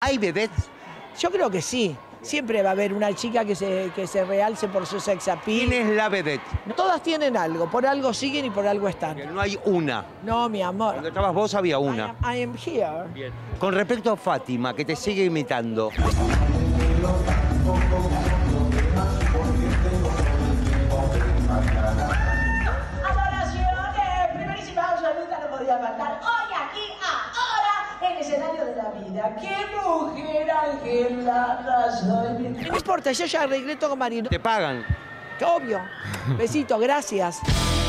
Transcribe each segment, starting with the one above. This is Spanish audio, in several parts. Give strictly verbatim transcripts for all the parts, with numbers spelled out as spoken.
¿Hay vedettes? Yo creo que sí. Siempre va a haber una chica que se, que se realce por su sex appeal. ¿Quién es la vedette? Todas tienen algo, por algo siguen y por algo están. Que no hay una. No, mi amor. Cuando estabas vos había una. I am, I am here. Bien. Con respecto a Fátima, que te sigue imitando. Adoraciones, primerísima absoluta no podía faltar. Hoy aquí, ahora, en el escenario de la vida. ¡Qué mujer angelada soy! No importa, yo ya arreglé todo con Marino. ¿Te pagan? Que obvio. Besito, gracias.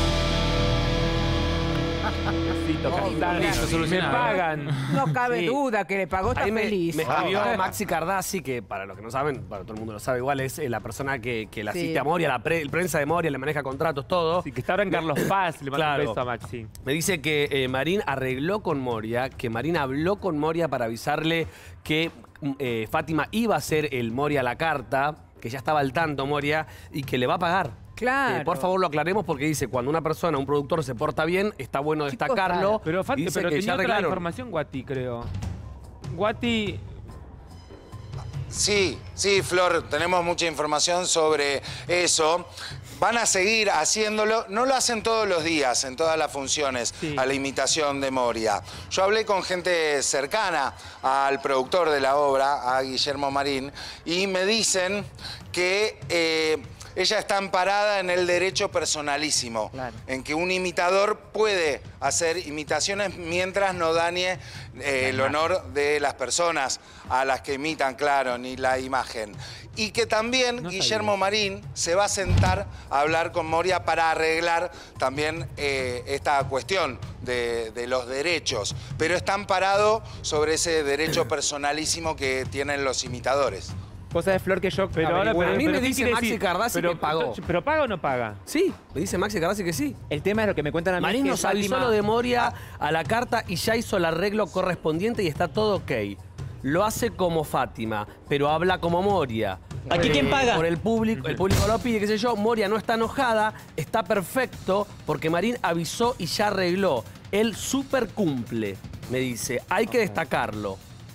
Me pagan. No cabe Sí. duda que le pagó, está Ahí me, feliz. me escribió Maxi Cardassi, que para los que no saben, bueno, todo el mundo lo sabe igual, es eh, la persona que, que la Sí. asiste a Moria, la pre- el prensa de Moria, le maneja contratos, todo. Sí, que está ahora en Carlos Paz, le mando Claro. un beso a Maxi. Me dice que eh, Marín arregló con Moria, que Marín habló con Moria para avisarle que eh, Fátima iba a hacer el Moria a la carta, que ya estaba al tanto Moria, y que le va a pagar. Claro. Eh, por favor, lo aclaremos porque dice, cuando una persona, un productor se porta bien, está bueno Chicos, destacarlo. claro. Pero, Fati, y dice pero que tenía ya otra arreglaron. información Guati, creo. Guati... Sí, sí, Flor, tenemos mucha información sobre eso. Van a seguir haciéndolo, no lo hacen todos los días, en todas las funciones, Sí. a la imitación de Moria. Yo hablé con gente cercana al productor de la obra, a Guillermo Marín, y me dicen que eh, ella está amparada en el derecho personalísimo, Claro. en que un imitador puede hacer imitaciones mientras no dañe eh, el honor de las personas a las que imitan, claro, ni la imagen. Y que también No Guillermo sabía. Marín se va a sentar a hablar con Moria para arreglar también eh, esta cuestión de, de los derechos. Pero está amparado sobre ese derecho personalísimo que tienen los imitadores. Cosa de Flor que yo Pero ahora, averigüé. a mí pero me ¿qué dice quiere Maxi decir? Cardassi Pero- que pagó. ¿Pero paga o no paga? Sí, me dice Maxi Cardassi que sí. El tema es lo que me cuentan a mí. Marín que nos avisó Fátima- lo de Moria a la carta y ya hizo el arreglo correspondiente y está todo ok. Lo hace como Fátima, pero habla como Moria. ¿Aquí quién paga? Por el público, el público lo pide, qué sé yo. Moria no está enojada, está perfecto porque Marín avisó y ya arregló. Él súper cumple, me dice. Hay que destacarlo.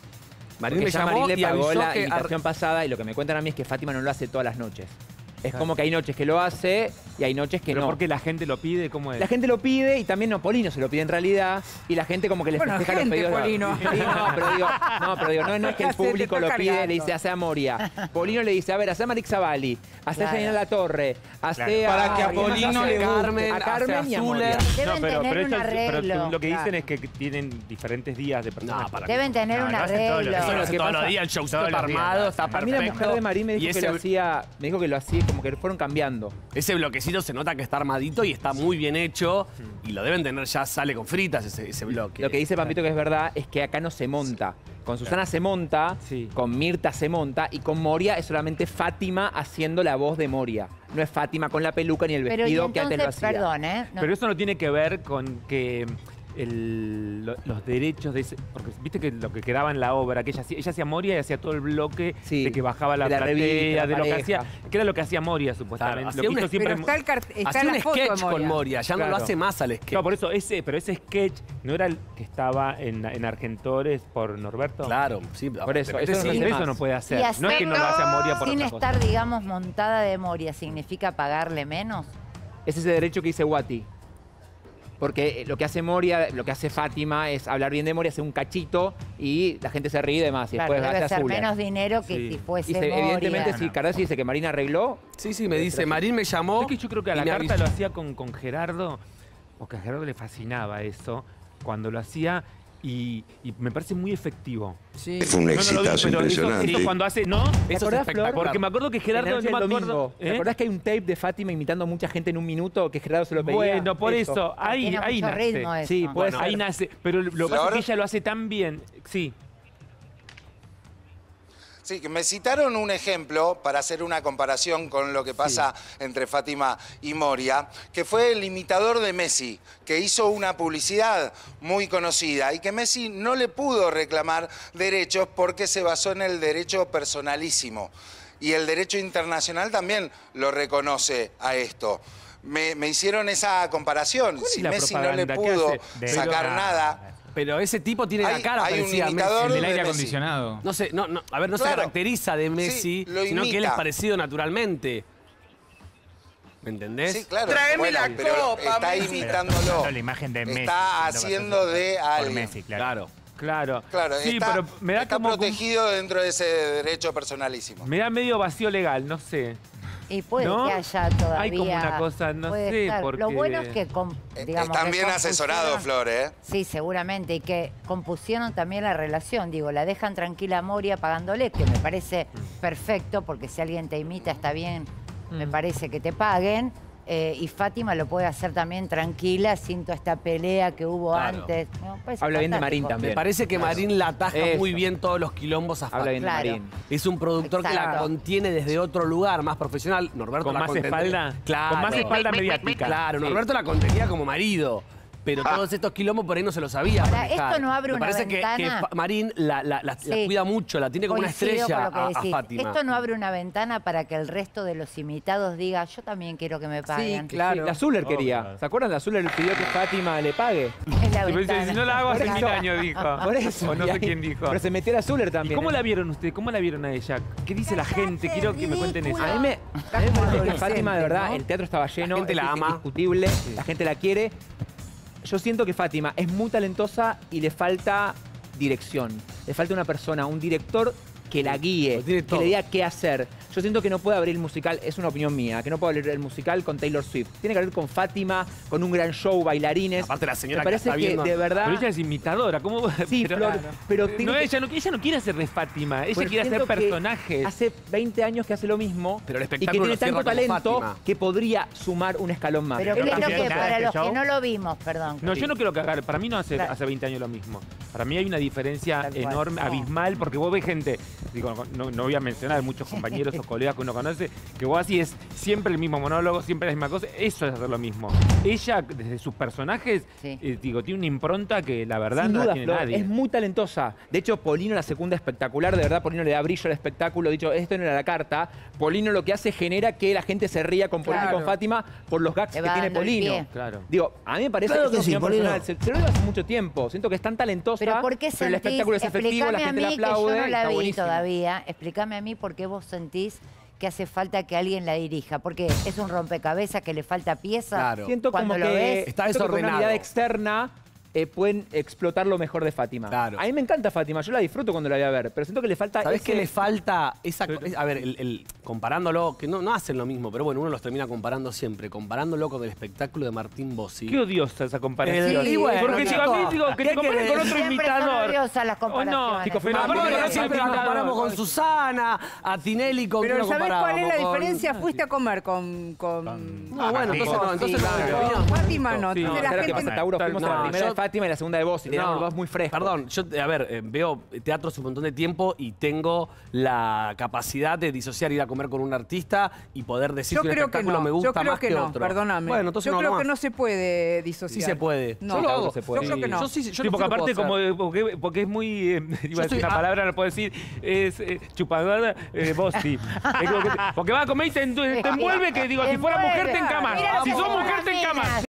Marín Porque me ya llamó Marín le y pagó avisó la que... invitación pasada y lo que me cuentan a mí es que Fátima no lo hace todas las noches. Es como que hay noches que lo hace y hay noches que ¿Pero no. porque la gente lo pide? ¿Cómo es? La gente lo pide y también no, Polino se lo pide en realidad y la gente como que le Bueno, festeja los gente, pedidos. de- Polino. Sí, no, pero digo, no, pero digo, no, no es que el Ya se te público está lo pide, cargando. le dice, hace a Moria. Polino le dice, a ver, hace a Marix Zavalli, hace Claro. a Janina La Torre, hace Claro. a... Para que a ¿quién más Polino hace? le guste. Carmen, a Carmen hace y a a Moria. Zuller. Deben No, pero, tener pero un esto- pero arreglo. lo que dicen claro. es que tienen diferentes días de personas. No, para Deben tener un No, lo hacen todos los arreglo. días. Eso lo hace que todos pasa- los días, el show todos está los días, armado, lo está hacen. A mí perfecto. la mujer de Marín me Y dijo que ese- lo hacía, me dijo que lo hacía, como que fueron cambiando. Ese bloquecito se nota que está armadito y está muy bien hecho. Y lo deben tener, ya sale con fritas ese, ese bloque. Lo que dice Pampito que es verdad es que acá no se monta. Con Susana se monta, Sí. con Mirta se monta y con Moria es solamente Fátima haciendo la voz de Moria. No es Fátima con la peluca ni el Pero y vestido que antes lo entonces, hacía. perdón, ¿eh? No- Pero eso no tiene que ver con que el- lo- los derechos de ese... Porque viste que lo que quedaba en la obra, que ella hacía, ella hacía Moria y hacía todo el bloque Sí, de que bajaba la, de la platea, revista, de la lo que pareja. hacía... Que era lo que hacía Moria, supuestamente. Claro, lo hacía que un hizo es- siempre... Pero está, el cart- está Hacía la un foto de sketch con Moria. Moria, ya no Claro. lo hace más al sketch. No, por eso, ese, pero ese sketch no era el que estaba en, en Argentores por Norberto. Claro, sí. Por eso, aparte, eso no sí. lo Eso más. no puede Y hacer. así- No es que no lo hace a Moria por sin otra cosa. estar, digamos, montada de Moria, ¿significa pagarle menos? Es ese derecho que dice Guati. Porque lo que hace Moria, lo que hace Fátima es hablar bien de Moria, hace un cachito y la gente se ríe y demás. Y Claro, después debe hace ser Zuller. menos dinero que Sí. si fuese Y se- Moria. evidentemente, si Cardassi dice que Marina arregló, Sí, sí, me dice, Marín me llamó. Es que yo creo que a y la me carta avisó. lo hacía con, con Gerardo, porque a Gerardo le fascinaba eso, cuando lo hacía, y, y me parece muy efectivo. Sí. Es un No, no lo vi, exitazo pero eso- impresionante. eso cuando hace, ¿no? ¿Te Eso es acordás, espectacular. Flor? Porque me acuerdo que Gerardo, en la noche no me del acuerdo. domingo, ¿te ¿eh? acordás que hay un tape de Fátima imitando a mucha gente en un minuto que Gerardo se lo pedía? Bueno, por eso, ahí, Tiene ahí mucho nace. ritmo eso. Sí, puede Bueno, ser. ahí nace. Pero lo que pasa Flor. es que ella lo hace tan bien. Sí. Sí, que me citaron un ejemplo para hacer una comparación con lo que pasa entre Fátima y Moria, que fue el imitador de Messi, que hizo una publicidad muy conocida y que Messi no le pudo reclamar derechos porque se basó en el derecho personalísimo. Y el derecho internacional también lo reconoce a esto. Me, me hicieron esa comparación. ¿Cuál es Si la Messi no le propaganda que pudo hace? sacar Pero- nada... pero ese tipo tiene Hay- la cara hay un parecida a imitador Messi. El del de aire Messi. acondicionado. No sé, no, no, a ver, no se Claro. caracteriza de Messi, Sí, lo sino que él es imita. parecido naturalmente. ¿Me entendés? Sí, claro. Tráeme Bueno, la pero copa, está Messi. imitándolo. La imagen de Messi. Está haciendo haciendo de por alguien. Messi, claro. Claro. Claro. Claro, sí, está, pero me da está como, protegido dentro de ese derecho personalísimo. me da medio vacío legal, no sé. Y puede ¿No? que haya todavía. Hay como una cosa, no puede sé, estar. porque- Lo bueno es que, com- Eh, digamos, Están que bien asesorados, compusieron- Flor, ¿eh? Sí, seguramente. Y que compusieron también la relación. Digo, la dejan tranquila a Moria pagándole, que me parece perfecto, porque si alguien te imita está bien, me parece que te paguen. Eh, y Fátima lo puede hacer también tranquila, sin toda esta pelea que hubo Claro. antes. Me parece Habla bien de fantástico. Marín Me también. parece que Marín la ataja Eso. muy bien todos los quilombos a Habla Fátima. bien de Claro. Marín. Es un productor que la Exacto. contiene desde otro lugar, más profesional. Norberto Con la más contendría- espalda. Claro. Con más espalda mediática. Claro, Sí. Norberto la contenía como marido. Pero todos estos quilombos por ahí no se lo sabía. Ahora, manejar. esto no abre Me una parece que- que, ventana. Fa- Marín la, la- la- la Sí. cuida mucho, la tiene como una Coincido estrella con lo que a, a decís. Fátima. Esto no abre una ventana para que el resto de los imitados diga, yo también quiero que me paguen. Sí, la Zuller quería. ¿Se acuerdan? La Zuller pidió que Fátima le pague. Es la Y me dice, ventana. si no la hago hace Por mil eso. años, dijo. Por eso. O no y sé ahí- quién dijo. Pero se metió la Zuller ¿Y también. cómo ¿eh? la vieron ustedes? ¿Cómo la vieron a ella? ¿Qué dice la gente? Quiero que me cuenten eso. A mí me, a mí me parece que Fátima, de verdad, el teatro estaba lleno, gente es la ama. indiscutible, la gente la quiere. Yo siento que Fátima es muy talentosa y le falta dirección. Le falta una persona, un director que la guíe, Lo tiene que todo. le diga qué hacer. Yo siento que no puede abrir el musical, es una opinión mía, que no puede abrir el musical con Taylor Swift. Tiene que abrir con Fátima, con un gran show, bailarines. Aparte la señora Me que parece está que viendo- de verdad... Pero ella es imitadora, ¿cómo va? Sí, pero, Flor, pero tiene no, que- ella, no, ella no quiere hacer de Fátima, ella Pero quiere hacer siento que personajes. Hace veinte años que hace lo mismo Pero el y que espectáculo tiene lo cierra tanto como talento Fátima. que podría sumar un escalón más. Pero Es lo creo que que pienso. para este los que show? no lo vimos, perdón. No, yo no quiero cagar. Para mí no hace, Claro. hace veinte años lo mismo. Para mí hay una diferencia Tal cual. enorme, No. abismal, porque vos ves gente, digo, no, no voy a mencionar muchos compañeros o colegas que uno conoce, que vos así es siempre el mismo monólogo, siempre la misma cosa. Eso es hacer lo mismo. Ella, desde sus personajes, Sí. eh, digo, tiene una impronta que la verdad Sin no duda, la tiene Flor, nadie. es muy talentosa. De hecho, Polino la secunda espectacular. De verdad, Polino le da brillo al espectáculo. Dicho, esto no era la carta. Polino lo que hace genera que la gente se ría con Polino y Claro. con Fátima por los gags Le que va tiene dando el Polino. pie. Claro. Digo, a mí me parece Claro es que una sí, opinión Polino. personal. Se, se lo digo hace mucho tiempo. Siento que es tan talentosa, Pero ¿por qué pero el sentís, espectáculo es efectivo, la explícame a gente mí le que yo aplaude. no y la está vi buenísimo. todavía, explícame a mí por qué vos sentís que hace falta que alguien la dirija, porque es un rompecabezas que le falta pieza. Claro. Siento como Cuando que lo ves, Está siento que con una desordenado. mirada externa eh, pueden explotar lo mejor de Fátima. Claro. A mí me encanta Fátima, yo la disfruto cuando la voy a ver, pero siento que le falta ¿Sabés ese- qué le falta? Esa, co- a ver, el, el- comparándolo, que no, no hacen lo mismo, pero bueno, uno los termina comparando siempre, comparándolo con el espectáculo de Martín Bossi. Qué odiosa esa comparación. El- y bueno, Porque digo, a mí digo, que ¿qué te comparen querés? con otro Siempre son imitador. odiosas las O no, comparaciones. Chico, pero Pero aparte aparte con siempre la otro comparamos con imitador. Susana, a Tinelli, con Pero quién lo ¿sabés cuál es la comparábamos? Con- diferencia? Fuiste a comer con... con... No, bueno, entonces no, entonces no, Claro. no, no. Fátima no. Sí. Entonces la ¿Sabes qué gente pasa, no- Tauro? Fuimos a la No, primera yo- de Fátima y la segunda de Bossi. Teníamos No, dos muy frescos. Perdón, yo, a ver, eh, veo teatro hace un montón de tiempo y tengo la capacidad de disociar, ir a comer con un artista y poder decir Yo que un creo que espectáculo no, me yo gusta creo más que que, no, otro. perdóname. Bueno, entonces yo no, creo no que más. no se puede disociar. Sí se puede. No. Yo lo Claro hago. que se puede. Yo creo que no. Yo sí, yo Sí, lo porque sí lo aparte, puedo como, hacer. porque, porque es muy. eh, iba a decir soy- una ah. palabra, no puedo decir. Es eh, chupadora eh, Bossi. Es como que te- porque va a comer y te, endu- te envuelve, que digo, si fuera mujer te encamas. Mira lo Si que sos son mujer las te encamas. minas.